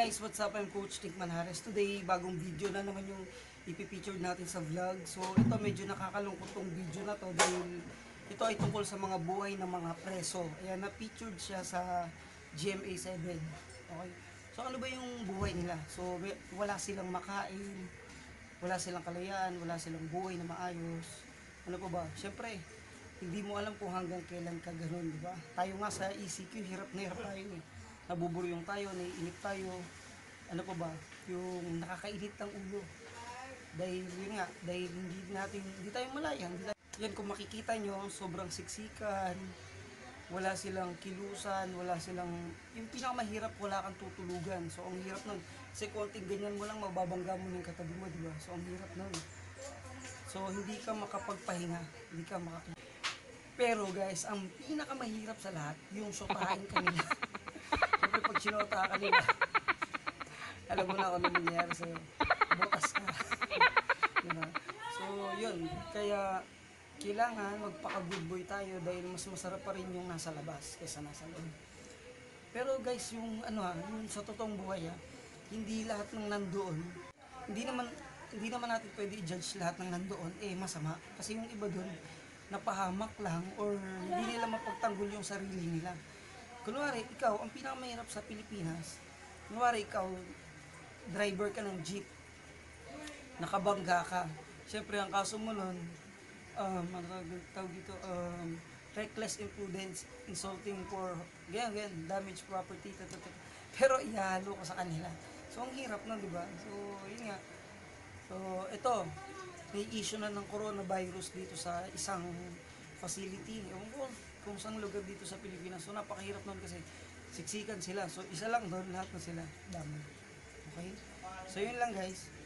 guys, what's up? I'm Coach Nick Manhares. Today, bagong video na naman yung ipipicture natin sa vlog. So, ito medyo nakakalungkot tong video na to dahil ito ay tungkol sa mga buhay ng mga preso. Ayan, na-featured siya sa GMA 7. Okay? So, ano ba yung buhay nila? So, wala silang makain, wala silang kalayaan, wala silang buhay na maayos. Ano pa ba? Siyempre, hindi mo alam kung hanggang kailan ka ganun, di ba? Tayo nga sa ECQ, hirap na hirap tayo eh. Nabuburyong tayo, naiinip tayo. Ano pa ba? Yung nakakainit ng ulo. Dahil yun nga, dahil hindi tayo malaya. Yan kung makikita nyo, sobrang siksikan, wala silang kilusan, wala silang, yung pinakamahirap, wala kang tutulugan. So, ang hirap nun. Kasi konting ganyan mo lang, mababangga mo ng katabi mo, di ba? So, ang hirap nun. So, hindi ka makapagpahinga, hindi ka makakita. Pero guys, ang pinakamahirap sa lahat, yung sotahin kanila. Siyempre, pag sinota kanila, alam mo na kung ano nangyayari sa'yo. Bukas ka. Diba? So, yun. Kaya, kailangan magpaka-good boy tayo dahil mas masarap pa rin yung nasa labas kaysa nasa loob. Pero guys, yung yung sa totoong buhay hindi lahat ng nandoon, hindi naman hindi naman natin pwede i-judge lahat ng nandoon masama kasi yung iba doon napahamak lang or hindi nila mapagtanggol yung sarili nila. Kunwari, ikaw, ang pinakamahirap sa Pilipinas, kunwari ikaw, driver ka ng jeep, nakabangga ka. Siyempre, ang kaso mo nun, tawag dito, reckless imprudence, insulting for, ganyan, damage property, pero ihalo ka sa kanila. So, ang hirap nun, di ba? So, yun nga. So, ito, may issue na ng coronavirus dito sa isang facility. Ewan ko kung saan lugar dito sa Pilipinas. So, napakahirap nun kasi siksikan sila. So, isa lang doon, lahat na sila. Dami. Okay? So, yun lang guys.